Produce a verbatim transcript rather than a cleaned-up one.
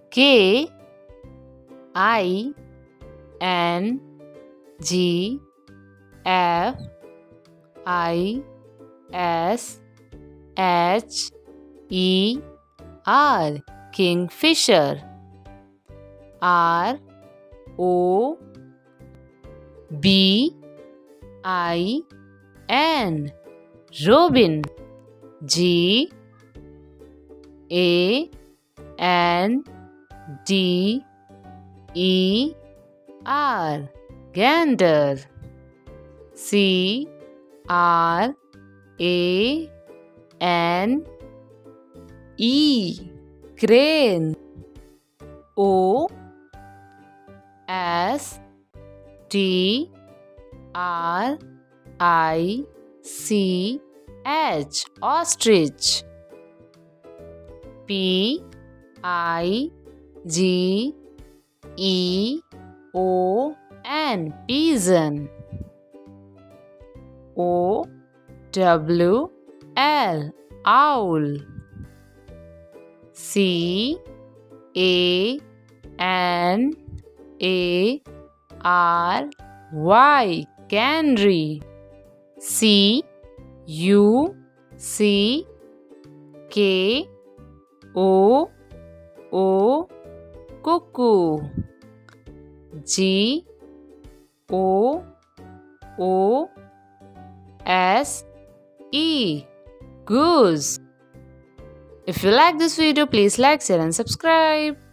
K I N G F I S H E R, Kingfisher. R O B I N, Robin. G A N D E R, Gander. C R A N E, Crane. O S T R I C H, Ostrich. P I G E O N, Pigeon. O W L, Owl. C A N A R Y, Canary. C U C K O O, Cuckoo. G O O S E, Goose. If you like this video, please like, share and subscribe.